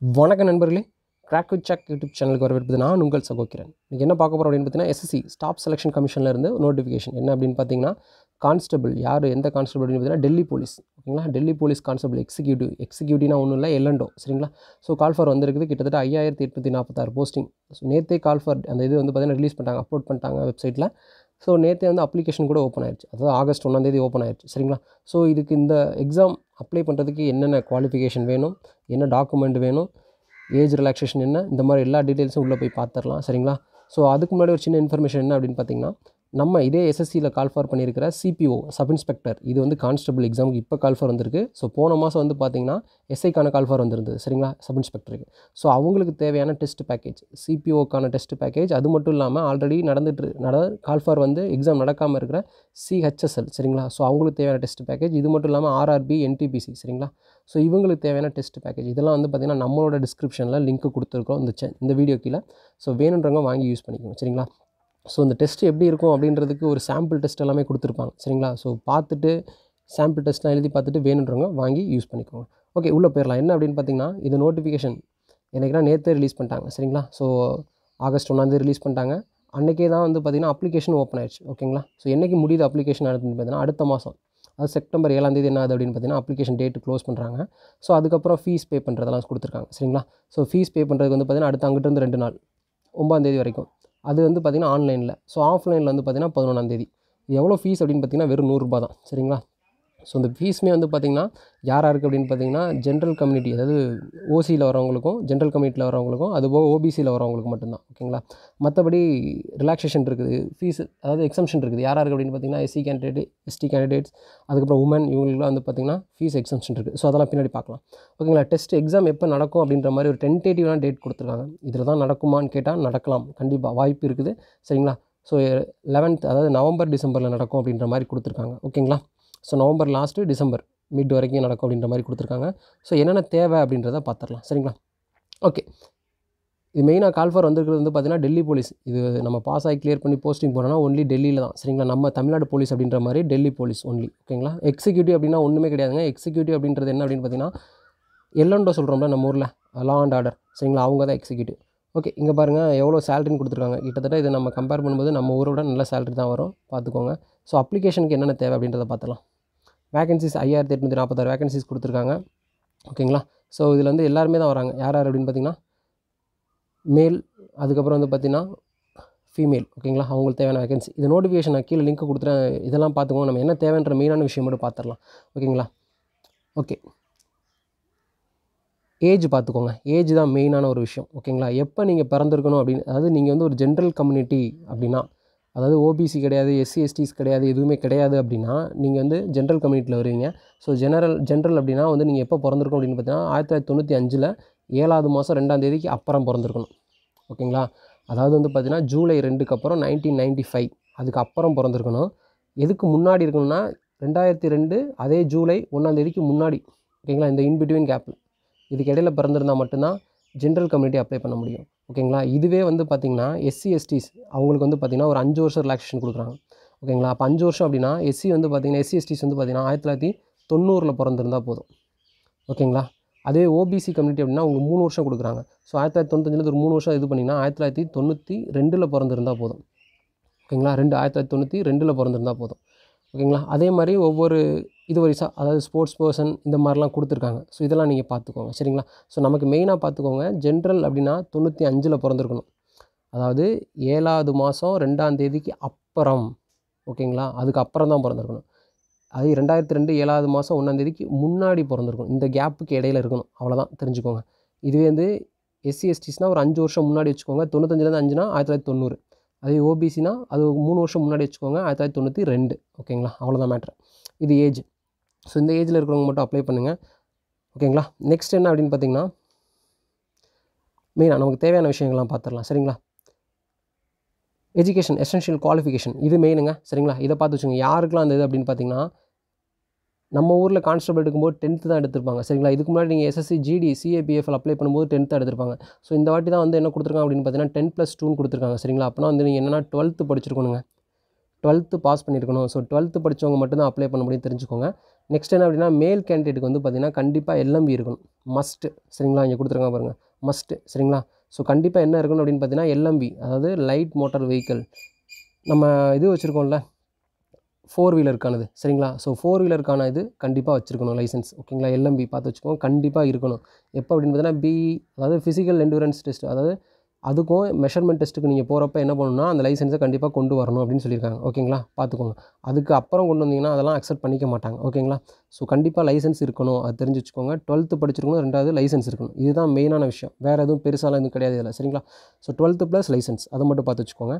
வணக்கம் நண்பர்களே, crack with check YouTube சேனலுக்கு வரவேற்பது நான் உங்கள் சகோதரன். இன்றைக்கி என்ன பார்க்க போகிறோம் அப்படின்னு பார்த்தீங்கன்னா, எஸ்எஸ்சி ஸ்டாஃப் செலெக்ஷன் கமிஷனில் இருந்து நோட்டிஃபிகேஷன் என்ன அப்படின்னு பார்த்தீங்கன்னா, கான்ஸ்டபிள் யார் எந்த கான்ஸ்டபிள் அப்படின்னு பார்த்தீங்கன்னா டெல்லி போலீஸ். ஓகேங்களா, டெல்லி போலீஸ் கான்ஸ்டபிள் எக்ஸிக்யூட்டிவ்னா ஒன்றும் இல்லை, எல்என்டோ. சரிங்களா, ஸோ கால் ஃபார் வந்திருக்குது கிட்டத்தட்ட 5846 போஸ்டிங். ஸோ நேற்றே கால் ஃபார் அந்த இது வந்து பார்த்தீங்கன்னா ரிலீஸ் பண்ணிட்டாங்க, அப்லோட் பண்ணிட்டாங்க வெப்சைட்டில். ஸோ நேற்றே வந்து அப்ளிகேஷன் கூட ஓப்பன் ஆயிடுச்சு, அதாவது ஆகஸ்ட் 1 ஓப்பன் ஆயிடுச்சு. சரிங்களா, ஸோ இதுக்கு இந்த எக்ஸாம் அப்ளை பண்ணுறதுக்கு என்னென்ன குவாலிஃபிகேஷன் வேணும், என்ன டாக்குமெண்ட் வேணும், ஏஜ் ரிலாக்ஸேஷன் என்ன, இந்த மாதிரி எல்லா டீட்டெயில்ஸும் உள்ளே போய் பார்த்துடலாம். சரிங்களா, ஸோ அதுக்கு முன்னாடி ஒரு சின்ன இன்ஃபர்மேஷன் என்ன அப்படின்னு பார்த்தீங்கன்னா, நம்ம இதே எஸ்எஸ்சியில் கால் ஃபார் பண்ணியிருக்கிற சிபிஓ சப் இன்ஸ்பெக்டர் இது வந்து கான்ஸ்டபிள் எக்ஸாமுக்கு இப்போ கால் ஃபார் வந்திருக்கு. ஸோ போன மாதம் வந்து பார்த்தீங்கன்னா எஸ்ஐக்கான கால் ஃபார் வந்திருந்தது. சரிங்களா, சப் இன்ஸ்பெக்டருக்கு. ஸோ அவங்களுக்கு தேவையான டெஸ்ட் பேக்கேஜ், சிபிஓக்கான டெஸ்ட் பேக்கேஜ், அது மட்டும் இல்லாமல் ஆல்ரெடி கால் ஃபார் வந்து எக்ஸாம் நடக்காமல் இருக்கிற சிஹெச்எஸ்எல். சரிங்களா, ஸோ அவங்களுக்கு தேவையான டெஸ்ட் பேக்கேஜ், இது மட்டும் இல்லாமல் ஆர்ஆர்பி என்டிபிசி. சரிங்களா, ஸோ இவங்களுக்கு தேவையான டெஸ்ட் பேக்கேஜ் இதெல்லாம் வந்து பார்த்திங்கன்னா நம்மளோட டிஸ்கிரிப்ஷனில் லிங்க் கொடுத்துருக்கோம் இந்த வீடியோ கீழே. ஸோ வேணுன்றவங்க வாங்கி யூஸ் பண்ணிக்கோங்க. சரிங்களா, ஸோ இந்த டெஸ்ட் எப்படி இருக்கும் அப்படின்றதுக்கு ஒரு சாம்பிள் டெஸ்ட் எல்லாமே கொடுத்துருப்பாங்க. சரிங்களா, ஸோ பார்த்துட்டு சாம்பிள் டெஸ்ட்லாம் எழுதி பார்த்துட்டு வேணுன்றவங்க வாங்கி யூஸ் பண்ணிக்கோங்க. ஓகே, உள்ளே போயிடலாம். என்ன அப்படின்னு பார்த்தீங்கன்னா, இது நோட்டிஃபிகேஷன் எனக்குனா நேற்றே ரிலீஸ் பண்ணிட்டாங்க. சரிங்களா, ஸோ ஆகஸ்ட் 1 ரிலீஸ் பண்ணிட்டாங்க. அன்றைக்கே தான் வந்து பார்த்திங்கன்னா அப்ளிகேஷன் ஓப்பன் ஆயிடுச்சு. ஓகேங்களா, ஸோ என்றைக்கு முடியுது அப்ளிகேஷன் அப்படின்னு பார்த்தீங்கன்னா அடுத்த மாதம், அது செப்டம்பர் 7 என்ன ஆகுது அப்படின்னு பார்த்தீங்கன்னா அப்ளிகேஷன் டேட்டு க்ளோஸ் பண்ணுறாங்க. ஸோ அதுக்கப்புறம் ஃபீஸ் பே பண்ணுறதெல்லாம் கொடுத்துருக்காங்க. சரிங்களா, ஸோ ஃபீஸ் பே பண்ணுறதுக்கு வந்து பார்த்திங்கன்னா அடுத்த அங்கிட்டிருந்து 2 நாள் 9 வரைக்கும் அது வந்து பார்த்திங்கன்னா ஆன்லைனில். ஸோ ஆஃப்லைனில் வந்து பார்த்திங்கன்னா 11 எவ்வளோ ஃபீஸ் அப்படின்னு பார்த்திங்கன்னா வெறும் 100 ரூபா தான். சரிங்களா, ஸோ இந்த ஃபீஸுமே வந்து பார்த்திங்கன்னா யாராருக்கு அப்படின்னு பார்த்திங்கன்னா ஜென்ரல் கம்யூனிட்டி, அதாவது ஓசியில் வரவங்களுக்கும் ஜென்ரல் கம்யூனிட்டியில் வரவங்களுக்கும், அதுபோக ஓபிசியில் வரவங்களுக்கு மட்டும்தான். ஓகேங்களா, மற்றபடி ரிலாக்ஸேஷன் இருக்குது, ஃபீஸ் அதாவது எக்ஸம்ஷன் இருக்குது. யாராருக்கு அப்படின்னு பார்த்திங்கன்னா எஸ்சி கேண்டிடேட், எஸ்டி கேண்டிடேட்ஸ், அதுக்கப்புறம் உமன், இவங்களுக்குலாம் வந்து பார்த்திங்கன்னா ஃபீஸ் எக்ஸம்ஷன் இருக்குது. ஸோ அதெல்லாம் பின்னாடி பார்க்கலாம். ஓகேங்களா, டெஸ்ட் எக்ஸாம் எப்போ நடக்கும் அப்படின்ற மாதிரி ஒரு டென்டேட்டிவான டேட் கொடுத்துருக்காங்க. இதில் தான் நடக்குமான்னு கேட்டால் நடக்கலாம், கண்டிப்பாக வாய்ப்பு இருக்குது. சரிங்களா, ஸோ 11th அதாவது நவம்பர் டிசம்பரில் நடக்கும் அப்படின்ற மாதிரி கொடுத்துருக்காங்க. ஓகேங்களா, so November last December mid வரைக்கும் நடக்கும் அப்படின்ற மாதிரி கொடுத்துருக்காங்க. ஸோ என்னென்ன தேவை அப்படின்றத பார்த்துடலாம். சரிங்களா, ஓகே, இது மெயினாக கால் ஃபார் வந்துருக்கிறது வந்து பார்த்திங்கன்னா டெல்லி போலீஸ். இது நம்ம பாஸ் ஆகி கிளியர் பண்ணி போஸ்டிங் போனோம்னா ஒன்லி டெல்லியில் தான். சரிங்களா, நம்ம தமிழ்நாடு போலீஸ் அப்படின்ற மாதிரி டெல்லி போலீஸ் ஒன்லி. ஓகேங்களா, எக்ஸிக்யூட்டிவ் அப்படின்னா ஒன்றுமே கிடையாதுங்க. எக்ஸிக்யூட்டிவ் அப்படின்றது என்ன அப்படின்னு பார்த்தீங்கன்னா எல்என்டோ சொல்கிறோம்ல நம்ம ஊரில், லா அண்ட் ஆர்டர். சரிங்களா, அவங்க தான் எக்ஸிக்யூட்டிவ். ஓகே, இங்கே பாருங்கள் எவ்வளோ சேலரின்னு கொடுத்துருக்காங்க. கிட்டத்தட்ட இது நம்ம கம்பேர் பண்ணும்போது நம்ம ஊரை விட நல்ல சேலரி தான் வரும், பார்த்துக்கோங்க. ஸோ அப்ளிகேஷனுக்கு என்னென்ன தேவை அப்படின்றத பார்த்துலாம். வேகன்சிஸ் 5846 வேகன்சிஸ் கொடுத்துருக்காங்க. ஓகேங்களா, ஸோ இதில் வந்து எல்லாருமே தான் வராங்க. யார் அப்படின்னு பார்த்திங்கன்னா மேல், அதுக்கப்புறம் வந்து பார்த்திங்கன்னா ஃபீமேல். ஓகேங்களா, அவங்களுக்கு தேவையான வேகன்சி. இது நோட்டிஃபிகேஷன் நான் கீழே லிங்க் கொடுத்துறேன், இதெல்லாம் பார்த்துக்கோங்க. நம்ம என்ன தேவைன்ற மெயினான விஷயம் மட்டும் பார்த்துடலாம். ஓகேங்களா, ஓகே, ஏஜ் பார்த்துக்கோங்க. ஏஜ் தான் மெயினான ஒரு விஷயம். ஓகேங்களா, எப்போ நீங்கள் பிறந்திருக்கணும் அப்படின்னு, அதாவது நீங்கள் வந்து ஒரு ஜென்ரல் கம்யூனிட்டி அப்படின்னா, அதாவது ஓபிசி கிடையாது, எஸ்சி எஸ்டிஸ் கிடையாது, எதுவுமே கிடையாது அப்படின்னா நீங்கள் வந்து ஜென்ரல் கம்யூனிட்டியில் வருவீங்க. ஸோ ஜென்ரல் அப்படின்னா வந்து நீங்கள் எப்போ பிறந்திருக்கணும் அப்படின்னு பார்த்தீங்கன்னா 1995 7வது மாதம் 2 அப்புறம் பிறந்திருக்கணும். ஓகேங்களா, அதாவது வந்து பார்த்திங்கன்னா ஜூலை 2க்கு அப்புறம் 1995 அதுக்கு அப்புறம் பிறந்திருக்கணும். எதுக்கு முன்னாடி இருக்கணும்னா 2002 அதே ஜூலை 1 முன்னாடி. ஓகேங்களா, இந்த இன்பிட்வீன் கேப்பில் இதுக்கு இடையில பிறந்திருந்தால் மட்டும்தான் ஜென்ரல் கம்யூனிட்டி அப்ளை பண்ண முடியும். ஓகேங்களா, இதுவே வந்து பார்த்திங்கன்னா எஸ்சி எஸ்டிஸ் அவங்களுக்கு வந்து பார்த்திங்கன்னா ஒரு 5 வருஷம் ரிலாக்ஸேஷன் கொடுக்குறாங்க. ஓகேங்களா, அப்போ 5 வருஷம் அப்படின்னா எஸ்சி வந்து பார்த்திங்கன்னா எஸ்சி எஸ்டிஸ் வந்து பார்த்திங்கன்னா 1990 பிறந்திருந்தால் போதும். ஓகேங்களா, அதே ஓபிசி கம்யூனிட்டி அப்படின்னா அவங்க 3 வருஷம் கொடுக்குறாங்க. ஸோ 1995 ஒரு 3 வருஷம் இது பண்ணிங்கன்னா 1992 பிறந்திருந்தால் போதும். ஓகேங்களா, 1992 பிறந்திருந்தால் போதும். ஓகேங்களா, அதே மாதிரி ஒவ்வொரு இது வயசாக, அதாவது ஸ்போர்ட்ஸ் பர்சன் இந்த மாதிரிலாம் கொடுத்துருக்காங்க. ஸோ இதெல்லாம் நீங்கள் பார்த்துக்கோங்க. சரிங்களா, ஸோ நமக்கு மெயினாக பார்த்துக்கோங்க, ஜென்ரல் அப்படின்னா 95 பிறந்திருக்கணும், அதாவது 7வது மாதம் 2 அப்புறம். ஓகேங்களா, அதுக்கு அப்புறம் தான் பிறந்திருக்கணும். அது 2002 7வது மாதம் 1 முன்னாடி பிறந்திருக்கணும். இந்த கேப்புக்கு இடையில இருக்கணும், அவ்வளோதான், தெரிஞ்சுக்கோங்க. இதுவே வந்து எஸ்சி எஸ்டிஸ்னால் ஒரு 5 வருஷம் முன்னாடி வச்சுக்கோங்க. 95 5னா 1990. அதே ஓபிசினா அது 3 வருஷம் முன்னாடி வச்சுக்கோங்க, 1992. ஓகேங்களா, அவ்வளோதான் மேட்ரு. இது ஏஜ். ஸோ இந்த ஏஜில் இருக்கிறவங்க மட்டும் அப்ளை பண்ணுங்கள். ஓகேங்களா, நெக்ஸ்ட் என்ன அப்படின்னு பார்த்திங்கன்னா மெயினாக நமக்கு தேவையான விஷயங்கள்லாம் பார்த்துடலாம். சரிங்களா, எஜுகேஷன் எசென்ஷியல் குவாலிஃபிகேஷன் இது மெயினுங்க. சரிங்களா, இதை பார்த்து வச்சுங்க. யாருக்கெல்லாம் அந்த இது அப்படின்னு பார்த்திங்கன்னா நம்ம ஊரில் கான்ஸ்டபிள் எடுக்கும்போது 10th தான் எடுத்திருப்பாங்க. சரிங்களா, இதுக்கு முன்னாடி நீங்கள் எஸ்எஸ்சி ஜிடி சிஏபிஎஃப்எல் அப்ளை பண்ணும்போது 10th எடுத்திருப்பாங்க. ஸோ இந்த வாட்டி தான் வந்து என்ன கொடுத்துருக்காங்க அப்படின்னு பார்த்தீங்கன்னா 10+2 கொடுத்துருக்காங்க. சரிங்களா, அப்போனா வந்து நீங்கள் என்னென்னா 12th படிச்சிருக்கணுங்க, 12th பாஸ் பண்ணியிருக்கணும். ஸோ 12th படித்தவங்க மட்டும்தான் அப்ளை பண்ண முடியும், தெரிஞ்சுக்கோங்க. நெக்ஸ்ட் என்ன அப்படின்னா மேல் கேண்டிடேட்டுக்கு வந்து பார்த்திங்கன்னா கண்டிப்பாக எல்எம்பி இருக்கணும், மஸ்ட்டு. சரிங்களா, இங்கே கொடுத்துருக்காங்க பாருங்கள், மஸ்ட்டு. சரிங்களா, ஸோ கண்டிப்பாக என்ன இருக்கணும் அப்படின்னு பார்த்தீங்கன்னா எல்எம்பி, அதாவது லைட் மோட்டார் வெஹிக்கிள். நம்ம இது வச்சுருக்கோம்ல 4 வீலருக்கானது. சரிங்களா, ஸோ 4 வீலருக்கான இது கண்டிப்பாக வச்சுருக்கணும் லைசன்ஸ். ஓகேங்களா, எல்எம்பி பார்த்து வச்சுக்கோங்க, கண்டிப்பாக இருக்கணும். எப்போ அப்படின்னு பார்த்தீங்கன்னா அதாவது ஃபிசிக்கல் எண்டூரன்ஸ் டெஸ்ட், அதாவது அதுக்கும் மெஷர்மெண்ட் டெஸ்ட்டுக்கு நீங்கள் போகிறப்ப என்ன பண்ணணும்னா அந்த லைசன்ஸை கண்டிப்பாக கொண்டு வரணும் அப்படின்னு சொல்லியிருக்காங்க. ஓகேங்களா, பார்த்துக்கோங்க. அதுக்கு அப்புறம் கொண்டு வந்தீங்கன்னா அதெல்லாம் அக்செப்ட் பண்ணிக்க மாட்டாங்க. ஓகேங்களா, ஸோ கண்டிப்பாக லைசன்ஸ் இருக்கணும், அது தெரிஞ்சு வச்சுக்கோங்க. 12th படிச்சிருக்கணும், 2வது லைசன்ஸ் இருக்கணும். இதுதான் மெயினான விஷயம், வேறு எதுவும் பெருசாலாம் எதுவும் கிடையாது இதில். சரிங்களா, ஸோ 12th + லைசன்ஸ், அதை மட்டும் பார்த்து வச்சுக்கோங்க.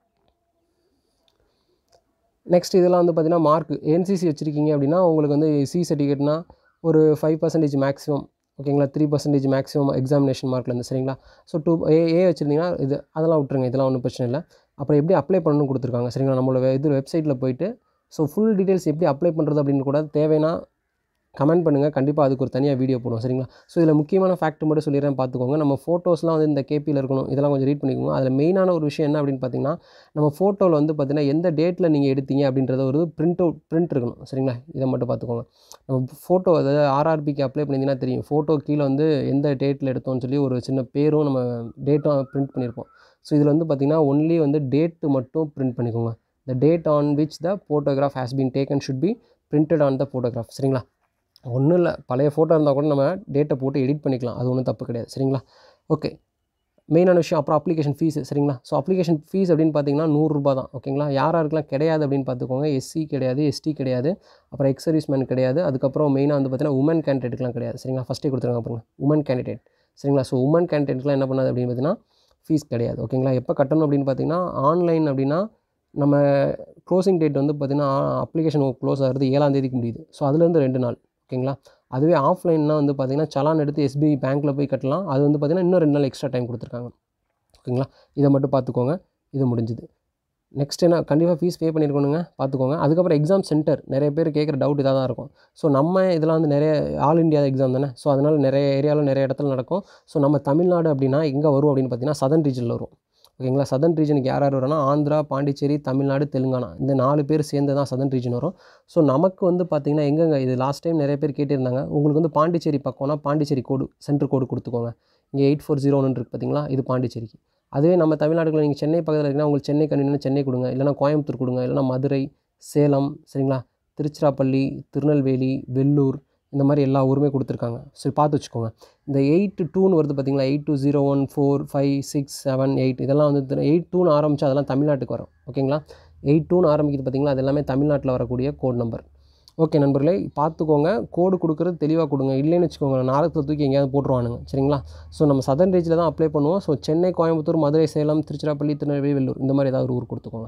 நெக்ஸ்ட் இதெல்லாம் வந்து பார்த்திங்கன்னா மார்க். என்சிசி வச்சுருக்கீங்க அப்படின்னா உங்களுக்கு வந்து சி சர்டிஃபிகேட்னா ஒரு 5% மேக்ஸிமம். ஓகேங்களா, 3% மேக்ஸிமம் எக்ஸாமினேஷன் மார்க்லேருந்து. சரிங்களா, ஸோ 2 ஏ வச்சுருந்தீங்கன்னா இது அதெல்லாம் விட்டுருங்க, இதெல்லாம் ஒன்றும் பிரச்சனை இல்லை. அப்புறம் எப்படி அப்ளை பண்ணணும்னு கொடுத்துருக்காங்க. சரிங்களா, நம்மளோட வெப்சைட்டில் போய்ட்டு ஸோ ஃபுல் டீட்டெயில்ஸ் எப்படி அப்ளை பண்ணுறது அப்படின்னு கூட தேவைன்னா கமெண்ட் பண்ணுங்கள், கண்டிப்பாக அதுக்கு ஒரு தனியாக வீடியோ போடுவோம். சரிங்களா, ஸோ இதில் முக்கியமான ஃபேக்ட் மட்டும் சொல்லிடுறேன், பார்த்துக்கோங்க. நம்ம ஃபோட்டோஸ்லாம் வந்து இந்த கேபியில் இருக்கணும், இதெல்லாம் கொஞ்சம் ரீட் பண்ணிக்கோங்க. அதில் மெயினான ஒரு விஷயம் என்ன அப்படின்னு பார்த்தீங்கன்னா, நம்ம ஃபோட்டோவில் வந்து பார்த்தீங்கன்னா எந்த டேட்டில் நீங்கள் எடுத்தீங்க அப்படின்றத ஒரு பிரிண்ட் இருக்கணும். சரிங்களா, இதை மட்டும் பார்த்துக்கோங்க. நம்ம ஃபோட்டோ அதாவது ஆர்ஆர்பிக்கு அப்ளை பண்ணிங்கன்னா தெரியும், ஃபோட்டோ கீழே வந்து எந்த டேட்டில் எடுத்தோம்னு சொல்லி ஒரு சின்ன பேரும் நம்ம டேட்டும் பிரிண்ட் பண்ணியிருப்போம். ஸோ இதில் வந்து பார்த்திங்கன்னா ஒன்லி வந்து டேட்டு மட்டும் பிரிண்ட் பண்ணிக்கோங்க. The date on which the photograph has been taken should be printed on the photograph. சரிங்களா, ஒன்றும் இல்லை, பழைய ஃபோட்டோ இருந்தால் கூட நம்ம டேட்டை போட்டு எடிட் பண்ணிக்கலாம், அது ஒன்றும் தப்பு கிடையாது. சரிங்களா, ஓகே. மெயினான விஷயம் அப்புறம் அப்ளிகேஷன் ஃபீஸு. சரிங்களா, ஸோ அப்ளிகேஷன் ஃபீஸ் அப்படின்னு பார்த்தீங்கன்னா 100 ரூபா தான். ஓகேங்களா, யாருக்கெல்லாம் கிடையாது அப்படின்னு பார்த்துக்கோங்க, எஸ்சி கிடையாது, எஸ்டி கிடையாது, அப்புறம் எக்ஸ் சர்வீஸ்மேன் கிடையாது, அதுக்கப்புறம் மெயினாக வந்து பார்த்தீங்கன்னா உமன் கேண்டிடேட்டுக்குலாம் கிடையாது. சரிங்களா, ஃபஸ்ட்டே கொடுத்துருக்காங்க பாருங்கள், உமன் கேண்டிடேட். சரிங்களா, ஸோ உமன் கேண்டிடேட்டுக்குலாம் என்ன பண்ணாது அப்படின்னு பார்த்தீங்கன்னா ஃபீஸ் கிடையாது. ஓகேங்களா, எப்போ கட்டணும் அப்படின்னு பார்த்தீங்கன்னா ஆன்லைன் அப்படின்னா நம்ம க்ளோசிங் டேட் வந்து பார்த்திங்கன்னா அப்ளிகேஷன் க்ளோஸ் ஆகிறது 7ஆம் தேதிக்கு முடியுது. ஸோ அதுலேருந்து 2 நாள். ஓகேங்களா, அதுவே ஆஃப்லைன்னா வந்து பார்த்திங்கன்னா சலான் எடுத்து எஸ்பிஐ பேங்க்கில் போய் கட்டலாம், அது வந்து பார்த்திங்கன்னா இன்னும் 2 நாள் எக்ஸ்ட்ரா டைம் கொடுத்துருக்காங்க. ஓகேங்களா, இதை மட்டும் பார்த்துக்கோங்க, இது முடிஞ்சுது. நெக்ஸ்ட் என்ன, கண்டிப்பாக ஃபீஸ் பே பண்ணியிருக்கணுங்க, பார்த்துக்கோங்க. அதுக்கப்புறம் எக்ஸாம் சென்டர், நிறைய பேர் கேட்குற டவுட் இதாக தான் இருக்கும். ஸோ நம்ம இதெல்லாம் வந்து நிறைய ஆல் இண்டியா எக்ஸாம் தானே, ஸோ அதனால் நிறைய ஏரியாவில் நிறைய இடத்துல நடக்கும். ஸோ நம்ம தமிழ்நாடு அப்படின்னா எங்கே வரும் அப்படின்னு பார்த்தீங்கன்னா சதர்ன் ரீஜனில் வரும். ஓகேங்களா, சதர்ன் ரீஜனுக்கு யார் வரும்னா ஆந்திரா, பாண்டிச்சேரி, தமிழ்நாடு, தெலுங்கானா, இந்த 4 பேர் சேர்ந்து தான் சதர்ன் ரீஜன் வரும். ஸோ நமக்கு வந்து பார்த்திங்கன்னா எங்கெங்க இது லாஸ்ட் டைம் நிறைய பேர் கேட்டிருந்தாங்க, உங்களுக்கு வந்து பாண்டிச்சேரி பக்கம்னா பாண்டிச்சேரி கோடு சென்ட்ரு கோடு கொடுத்துக்கோங்க. இங்கே 8401 இருக்குது பார்த்தீங்களா, இது பாண்டிச்சேரிக்கு. அதுவே நம்ம தமிழ்நாடுகளில் நீங்கள் சென்னை பக்கத்தில் இருக்குன்னா உங்களுக்கு சென்னை கண்டிப்பாக சென்னை கொடுங்க, இல்லைனா கோயம்புத்தூர் கொடுங்க, இல்லைனா மதுரை, சேலம், சரிங்களா, திருச்சிராப்பள்ளி, திருநெல்வேலி, வெள்ளூர், இந்த மாதிரி எல்லா ஊருமே கொடுத்துருக்காங்க. ஸோ பார்த்து வச்சுக்கோங்க. இந்த 82ன்னு வருது பார்த்தீங்களா, 8201 4 5 6 7 8 இதெல்லாம் வந்து 82ன்னு ஆரம்பித்தா அதெல்லாம் தமிழ்நாட்டுக்கு வரும். ஓகேங்களா, 82ன்னு ஆரம்பிக்குது பார்த்தீங்களா, அது எல்லாமே தமிழ்நாட்டில் வரக்கூடிய கோட் நம்பர். ஓகே நண்பர்களே, பார்த்துக்கோங்க, கோடு கொடுக்குறது தெளிவாக கொடுங்க, இல்லைன்னு வச்சுக்கோங்க நாளத்தில் தூக்கி எங்கேயாவது போட்டுருவானுங்க. சரிங்களா, ஸோ நம்ம சதர்ன் ரீஜில் தான் அப்ளை பண்ணுவோம். ஸோ சென்னை, கோயம்புத்தூர், மதுரை, சேலம், திருச்சிராப்பள்ளி, திருநெல்வேலி, வெள்ளூர் இந்த மாதிரி ஏதாவது ஒரு ஊர் கொடுத்துக்கோங்க.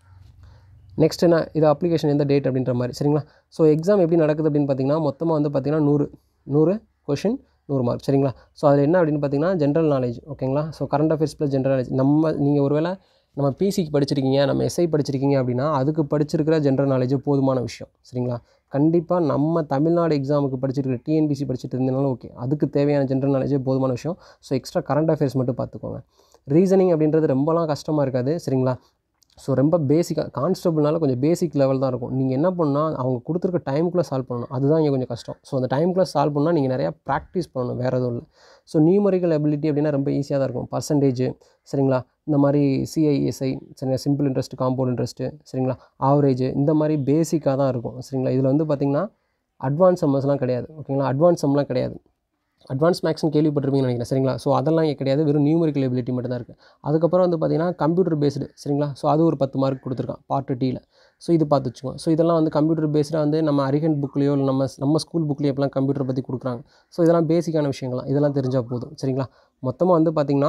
நெக்ஸ்ட் என்ன, இது அப்ளிகேஷன் எந்த டேட் அப்படின்ற மாதிரி. சரிங்களா, ஸோ எக்ஸாம் எப்படி நடக்குது அப்படின்னு பார்த்தீங்கன்னா மொத்தமாக வந்து பார்த்திங்கன்னா 100 கொஷின் 100 மார்க். சரிங்களா, ஸோ அதில் என்ன அப்படின்னு பார்த்தீங்கன்னா ஜென்ரல் நாலேஜ். ஓகேங்களா, so current affairs plus general knowledge. நீங்கள் ஒருவேளை நம்ம பிசிக்கு படிச்சிருக்கீங்க, நம்ம எஸ்ஐ படிச்சிருக்கீங்க அப்படின்னா அதுக்கு படிச்சிருக்கிற ஜென்ரல் நாலேஜ் போதுமான விஷயம். சரிங்களா, கண்டிப்பாக நம்ம தமிழ்நாடு எக்ஸாமுக்கு படிச்சிருக்கிற டிஎன்பிசி படிச்சுட்டு இருந்தனாலும் ஓகே, அதுக்கு தேவையான ஜென்ரல் நாலேஜே போதுமான விஷயம். ஸோ எக்ஸ்ட்ரா கரண்ட் அஃபேர்ஸ் மட்டும் பார்த்துக்கோங்க. ரீசனிங் அப்படின்றது ரொம்பலாம் கஷ்டமாக இருக்காது. சரிங்களா, ஸோ ரொம்ப பேசிக்காக கான்ஸ்டபிள்னால கொஞ்சம் பேசிக் லெவல் தான் இருக்கும். நீங்கள் என்ன பண்ணால் அவங்க கொடுத்துருக்க டைமுக்குள்ளே சால்வ் பண்ணணும், அதுதான் இங்கே கொஞ்சம் கஷ்டம். ஸோ அந்த டைமுக்குள்ளே சால்வ் பண்ணால் நீங்கள் நிறையா ப்ராக்டிஸ் பண்ணணும், வேறு எதுவும் இல்லை. ஸோ நியூமரிக்கல் எபிலிட்டி அப்படின்னா ரொம்ப ஈஸியாக தான் இருக்கும். பர்சன்டேஜ், சரிங்களா, இந்த மாதிரி சிஐஎஸ்ஐ, சரிங்களா, சிம்பிள் இன்ட்ரெஸ்ட், காம்பவுண்ட் இன்ட்ரெஸ்ட்டு, சரிங்களா, ஆவரேஜ், இந்த மாதிரி பேசிக்காக தான் இருக்கும். சரிங்களா, இதில் வந்து பார்த்திங்கன்னா அட்வான்ஸ் சம்மர்ஸ்லாம் கிடையாது. ஓகேங்களா, அட்வான்ஸ் சம்லாம் கிடையாது. அட்வான்ஸ் மேக்ஸ்னு கேள்விப்பட்டிருப்பீங்கன்னு நினைக்கிறேன். சரிங்களா, ஸோ அதெல்லாம் இங்கே கிடையாது, வெறும் நியூமரிக்கல் எபிலிட்டி மட்டும் தான் இருக்குது. அதுக்கப்புறம் வந்து பார்த்திங்கன்னா கம்ப்யூட்டர் பேஸ்டு. சரிங்களா, ஸோ அது ஒரு 10 மார்க் கொடுத்துருக்கான் பார்ட் டீயில். ஸோ இது பார்த்து வச்சுக்கோங்க. ஸோ இதெல்லாம் வந்து கம்ப்யூட்டர் பேஸ்டாக வந்து நம்ம அரிஹண்ட் புக்லேயோ இல்லை நம்ம ஸ்கூல் புக்லேயோ எப்பலாம் கம்ப்யூட்டர் பற்றி கொடுக்குறாங்க. ஸோ இதெல்லாம் பேசிக்கான விஷயங்கள்லாம், இதெல்லாம் தெரிஞ்சால் போதும். சரிங்களா, மொத்தமாக வந்து பார்த்திங்கன்னா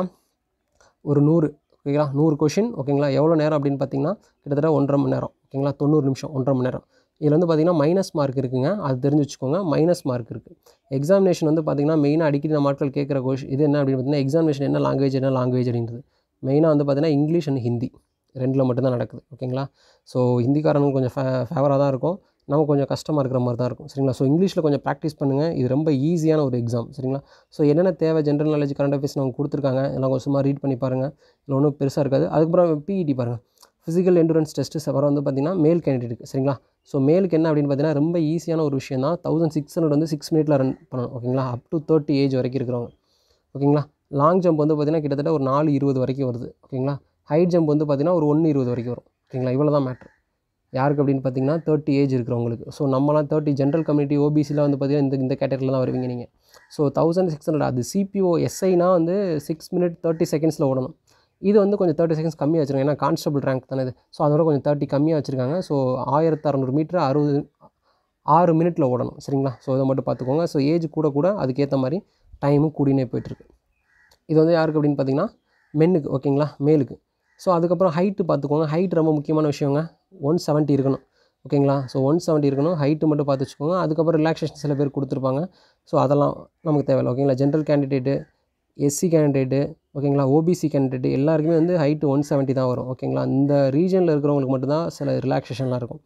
ஒரு 100. ஓகேங்களா, 100 கொஷின். ஓகேங்களா, எவ்வளோ நேரம் அப்படின்னு பார்த்தீங்கன்னா கிட்டத்தட்ட 1.5 மணி நேரம். ஓகேங்களா, 90 நிமிஷம், 1.5 மணி நேரம். இதில் வந்து பார்த்திங்கன்னா மைனஸ் மார்க் இருக்குங்க, அது தெரிஞ்சு வச்சுக்கோங்க. மைனஸ் மார்க் இருக்குது. எக்ஸாமினேஷன் வந்து பார்த்திங்கன்னா மெயினாக அடிக்கடி நம்ம ஆட்கள் கேட்குற இது என்ன அப்படின்னு பார்த்தீங்கன்னா எக்ஸாமினேஷன் என்ன லாங்குவேஜ் அப்படின்றது மெயினாக வந்து பார்த்திங்கன்னா இங்கிலீஷ் அண்ட் ஹிந்தி 2ல் மட்டும்தான் நடக்குது. ஓகேங்களா, ஸோ ஹிந்திக்காரனுக்கு கொஞ்சம் ஃபேவராக தான் இருக்கும், நமக்கு கொஞ்சம் கஷ்டமாக இருக்கிற மாதிரி தான் இருக்கும். சரிங்களா, ஸோ இங்கிலீஷில் கொஞ்சம் ப்ராக்டிஸ் பண்ணுங்கள், இது ரொம்ப ஈஸியான ஒரு எக்ஸாம். சரிங்களா, ஸோ என்னென்ன தேவை ஜென்ரல் நாலேஜ் கரண்ட் அஃபேர்ஸ் அவங்க கொடுத்துருக்காங்க, எல்லாம் கொஞ்சம் சும்மா ரீட் பண்ணி பாருங்கள், இல்லை ஒன்றும் பெருசாக இருக்காது. அதுக்கப்புறம் பிஇடி பாருங்கள், ஃபிசிக்கல் எண்டூரன்ஸ் டெஸ்ட்டு வர வந்து பார்த்திங்கன்னா மேல் கேண்டிடேட்டுக்கு சரிங்களா. ஸோ மேலுக்கு என்ன அப்படின்னு பார்த்தீங்கன்னா ரொம்ப ஈஸியான ஒரு விஷயம் தான். 1600 வந்து 6 மினிட்ல ரன் பண்ணணும் ஓகேங்களா. அப் டு 30 ஏஜ் வரைக்கும் இருக்கிறவங்க ஓகேங்களா. லாங் ஜம்ப் வந்து பார்த்திங்கன்னா கிட்டத்தட்ட ஒரு 4:20 வரைக்கும் வருது ஓகேங்களா. ஹைட் ஜம்ப் வந்து பார்த்திங்கன்னா ஒரு 1:20 வரைக்கும் வரும் ஓகேங்களா. இவ்வளோ தான் மேட்ரு. யாருக்கு அப்படின்னு பார்த்தீங்கன்னா 30 ஏஜ் இருக்கிறவங்களுக்கு. ஸோ நம்மலாம் 30 ஜென்ரல் கம்யூனிட்டி ஓபிசிலாம் வந்து பார்த்திங்கன்னா இந்த கேட்டகரியில் தான் வருவீங்க நீங்கள். ஸோ 1600 அது சிபிஓ எஸ்ஐனா வந்து 6 மினிட் 30 செகண்ட்ஸில் ஓடணும். இது வந்து கொஞ்சம் 30 செகண்ட்ஸ் கம்மியாக வச்சுருக்காங்க. ஏன்னா கான்ஸ்டபிள் ரேங்க் தானே இது. ஸோ அதோட கொஞ்சம் 30 கம்மியாக வச்சுருக்காங்க. ஸோ 1600 மீட்டர் 6 மினிட்ல ஓடணும் சரிங்களா. ஸோ இதை மட்டும் பார்த்துக்கோங்க. ஸோ ஏஜ் கூட கூட அதுக்கேற்ற மாதிரி டைமும் கூடினே போயிட்டுருக்கு. இது வந்து யாருக்கு அப்படின்னு பார்த்தீங்கன்னா மென்னுக்கு ஓகேங்களா, மேலுக்கு. ஸோ அதுக்கப்புறம் ஹைட்டு பார்த்துக்கோங்க. ஹைட் ரொம்ப முக்கியமான விஷயங்க. 170 இருக்கணும் ஓகேங்களா. ஸோ 170 இருக்கணும். ஹைட்டு மட்டும் பார்த்து வச்சுக்கோங்க. அதுக்கப்புறம் ரிலாக்ஸேஷன் சில பேர் கொடுத்துருப்பாங்க. ஸோ அதெல்லாம் நமக்கு தேவையில்லை ஓகேங்களா. ஜென்ரல் கேண்டிடேட்டு, எஸ்சி கேண்டிடேட்டு ஓகேங்களா, ஓபிசி கேண்டிடேட்டு எல்லாருக்குமே வந்து ஹைட்டு 170 தான் வரும் ஓகேங்களா. இந்த ரீஜனில் இருக்கிறவங்களுக்கு மட்டும்தான் சில ரிலாக்ஸேஷன்லாம் இருக்கும்.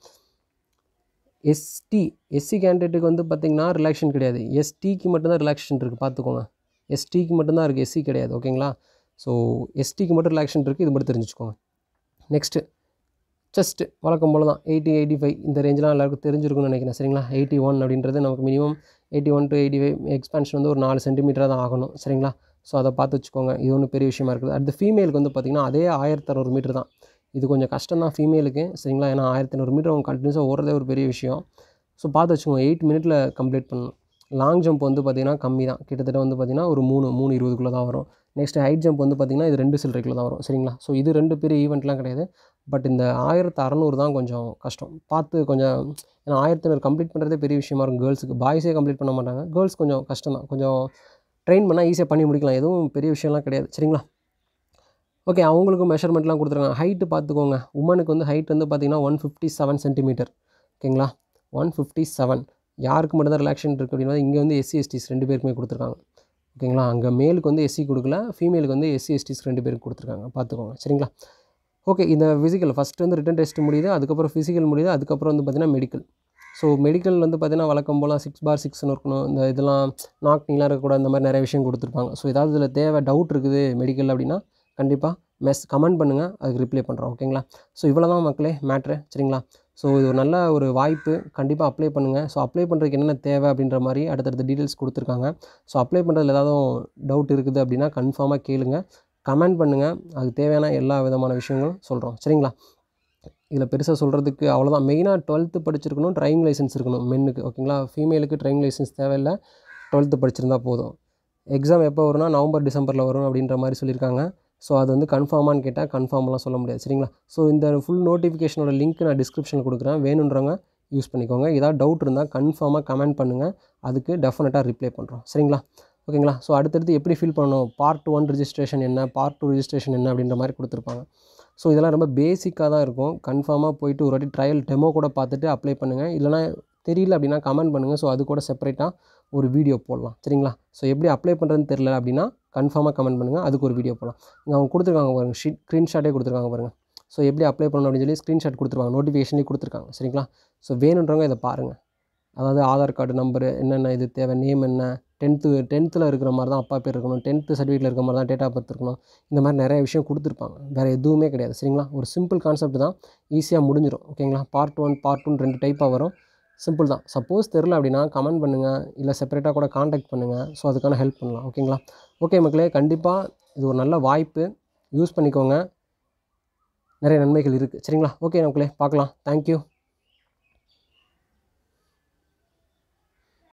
எஸ்சி கேண்டிடேட்டுக்கு வந்து பார்த்திங்கன்னா ரிலாக்ஸேஷன் கிடையாது. எஸ்டிக்கு மட்டும்தான் ரிலாக்ஸேஷன் இருக்குது பார்த்துக்கோங்க. எஸ்டிக்கு மட்டும்தான் இருக்குது, எஸ்சி கிடையாது ஓகேங்களா. ஸோ எஸ்டிக்கு மட்டும் ரிலாக்ஸேஷன் இருக்குது. இது மட்டும் தெரிஞ்சுக்கோங்க. நெக்ஸ்ட்டு செஸ்ட்டு வழக்கம் போல் தான் 80, 85 இந்த ரேஞ்செலாம் எல்லாருக்கும் தெரிஞ்சிருக்குன்னு நினைக்கிறேன் சரிங்களா. 81 அப்படின்றது நமக்கு மினிமம் 81 to 85 எக்ஸ்பான்ஷன் வந்து ஒரு 4 சென்டிமீட்டராக தான் ஆகணும் சரிங்களா. ஸோ அதை பார்த்து வச்சுக்கோங்க. இது ஒன்றும் பெரிய விஷயமா இருக்குது. அடுத்து ஃபீமேலுக்கு வந்து பார்த்திங்கன்னா அதே 1600 மீட்டர் தான். இது கொஞ்சம் கஷ்டம் தான் ஃபீமேலுக்கு சரிங்களா. ஏன்னா 1500 மீட்டர் அவங்க கண்டினியூஸாக ஓடுறதே ஒரு பெரிய விஷயம். ஸோ பார்த்து வச்சுக்கோங்க. 8 மினிட்ல கம்ப்ளீட் பண்ணணும். லாங் ஜம்ப் வந்து பார்த்திங்கன்னா கம்மி தான். கிட்டத்தட்ட வந்து பார்த்திங்கன்னா ஒரு 3:20 தான் வரும். நெக்ஸ்ட் ஹைட் ஜம்ப் வந்து பார்த்திங்கன்னா இது 2 சில்லறைக்குள்ள தான் வரும் சரிங்களா. ஸோ இது 2 பெரிய ஈவெண்ட்லாம் கிடையாது. பட் இந்த 1600 தான் கொஞ்சம் கஷ்டம். பார்த்து கொஞ்சம் ஏன்னா 1600 கம்ப்ளீட் பண்ணுறதே பெரிய விஷயமா இருக்கும் கேர்ள்ஸுக்கு. பாய்ஸே கம்ப்ளீட் பண்ண மாட்டாங்க. கேர்ள்ஸ் கொஞ்சம் கஷ்டம் தான். கொஞ்சம் ட்ரெயின் பண்ணால் ஈஸியாக பண்ணி முடிக்கலாம். எதுவும் பெரிய விஷயம்லாம் கிடையாது சரிங்களா. ஓகே, அவங்களுக்கும் மெஷர்மெண்ட்லாம் கொடுத்துருக்காங்க. ஹைட்டு பார்த்துக்கோங்க. உமனுக்கு வந்து ஹைட் வந்து பார்த்திங்கன்னா 157 சென்டிமீட்டர் ஓகேங்களா. 157 யாருக்கு மட்டும் தான் ரிலாக்ஸேஷன் இருக்குது அப்படின்னா இங்கே வந்து எஸ்சி எஸ்டிஸ் 2 பேருக்குமே கொடுத்துருக்காங்க ஓகேங்களா. அங்கே மேலுக்கு வந்து எஸ்சி கொடுக்கல, ஃபீமேலுக்கு வந்து எஸ்சி எஸ்டிஸ் 2 பேருக்கு கொடுத்துருக்காங்க பார்த்துக்கோங்க சரிங்களா. ஓகே, இந்த ஃபிசிக்கல் ஃபஸ்ட்டு வந்து ரிட்டன் டெஸ்ட் முடியுது. அதுக்கப்புறம் ஃபிசிக்கல் முடியுது. அதுக்கப்புறம் வந்து பார்த்திங்கன்னா மெடிக்கல். ஸோ மெடிக்கல் வந்து பார்த்திங்கன்னா வழக்கம் போல் 6/6ன்னு இருக்கணும். இந்த இதெல்லாம் நாக்னிங்லாம் இருக்கக்கூடாது. இந்த மாதிரி நிறைய விஷயம் கொடுத்துருப்பாங்க. ஸோ ஏதாவது இதில் டவுட் இருக்குது மெடிக்கல் அப்படின்னா கண்டிப்பாக கமெண்ட் பண்ணுங்கள். அதுக்கு ரிப்ளை பண்ணுறோம் ஓகேங்களா. ஸோ இவ்வளோ தான் மக்களே மேட்ரு சரிங்களா. ஸோ இது ஒரு நல்ல ஒரு வாய்ப்பு. கண்டிப்பாக அப்ளை பண்ணுங்கள். ஸோ அப்ளை பண்ணுறதுக்கு என்னென்ன தேவை அப்படின்ற மாதிரி அடுத்தடுத்த டீட்டெயில்ஸ் கொடுத்துருக்காங்க. ஸோ அப்ளை பண்ணுறதுல ஏதாவது டவுட் இருக்குது அப்படின்னா கன்ஃபார்மாக கேளுங்க, கமெண்ட் பண்ணுங்கள். அதுக்கு தேவையான எல்லா விதமான விஷயங்களும் சொல்கிறோம் சரிங்களா. இதில் பெருசாக சொல்கிறதுக்கு அவ்வளோதான். மெயினாக 12th படிச்சிருக்கணும், டிரைவிங் லைசன்ஸ் இருக்கணும் மென்னுக்கு ஓகேங்களா. ஃபீமேலுக்கு டிரைவிங் லைசன்ஸ் தேவையில்லை, 12th படிச்சிருந்தா போதும். எக்ஸாம் எப்போ வரும்னா நவம்பர் டிசம்பரில் வரும் அப்படின்ற மாதிரி சொல்லியிருக்காங்க. ஸோ அது வந்து கன்ஃபார்மானு கேட்டால் கன்ஃபார்ம்லாம் சொல்ல முடியாது சரிங்களா. ஸோ இந்த ஃபுல் நோட்டிஃபிகேஷனோட லிங்க் நான் டிஸ்கிரிப்ஷனில் கொடுக்குறேன். வேணுன்றவங்க யூஸ் பண்ணிக்கோங்க. ஏதாவது டவுட் இருந்தால் கன்ஃபார்மாக கமெண்ட் பண்ணுங்கள். அதுக்கு டெஃபினட்டாக ரிப்ளை பண்ணுறோம் சரிங்களா. ஓகேங்களா. ஸோ அடுத்தடுத்து எப்படி ஃபில் பண்ணணும், பார்ட் 1 ரிஜிஸ்ட்ரேஷன் என்ன, பார்ட் 2 ரிஜிஸ்ட்ரேஷன் என்ன அப்படின்ற மாதிரி கொடுத்துருப்பாங்க. ஸோ இதெல்லாம் ரொம்ப பேசிக்காக தான் இருக்கும். கன்ஃபார்மாக போயிட்டு ஒரு வாட்டி ட்ரையல் டெமோ கூட பார்த்துட்டு அப்ளை பண்ணுங்கள். இல்லைனா தெரியல அப்படின்னா கமெண்ட் பண்ணுங்கள். ஸோ அது கூட செப்பரேட்டாக ஒரு வீடியோ போடலாம் சரிங்களா. ஸோ எப்படி அப்ளை பண்ணுறதுன்னு தெரியல அப்படின்னா கன்ஃபார்மாக கமெண்ட் பண்ணுங்கள். அதுக்கு ஒரு வீடியோ போடலாம். இங்கே அவங்க கொடுத்துருக்காங்க பாருங்கள், ஸ்க்ரீன்ஷாட்டே கொடுத்துருக்காங்க பாருங்கள். ஸோ எப்படி அப்ளை பண்ணணும் அப்படின்னு சொல்லி ஸ்க்ரீன்ஷாட் கொடுத்துருவாங்க, நோட்டிஃபிகேஷன்லேயும் கொடுத்துருக்காங்க சரிங்களா. ஸோ வேணுன்றவங்க இதை பாருங்கள். அதாவது ஆதார் கார்டு நம்பரு என்னென்ன இது தேவை, நேம் என்ன, 10th இருக்கிற மாதிரி தான் அப்பா பேர் இருக்கணும், 10th சர்டிஃபிகேட்டில் இருக்கிற மாதிரி தான் டேட் ஆஃப் பர்த் இருக்கணும். இந்த மாதிரி நிறைய விஷயம் கொடுத்துருப்பாங்க. வேறு எதுவுமே கிடையாது சரிங்களா. ஒரு சிம்பிள் கான்செப்ட் தான், ஈஸியாக முடிஞ்சிடும் ஓகேங்களா. பார்ட் 1 பார்ட் 2 2 டைப்பாக வரும். சிம்பிள் தான். சப்போஸ் தெரில அப்படின்னா கமெண்ட் பண்ணுங்கள், இல்லை செப்பரேட்டாக கூட காண்டாக்ட் பண்ணுங்கள். ஸோ அதுக்கான ஹெல்ப் பண்ணலாம் ஓகேங்களா. ஓகே மக்களே, கண்டிப்பாக இது ஒரு நல்ல வாய்ப்பு, யூஸ் பண்ணிக்கோங்க. நிறைய நன்மைகள் இருக்குது சரிங்களா. ஓகே மக்களே, பார்க்கலாம். தேங்க்யூ.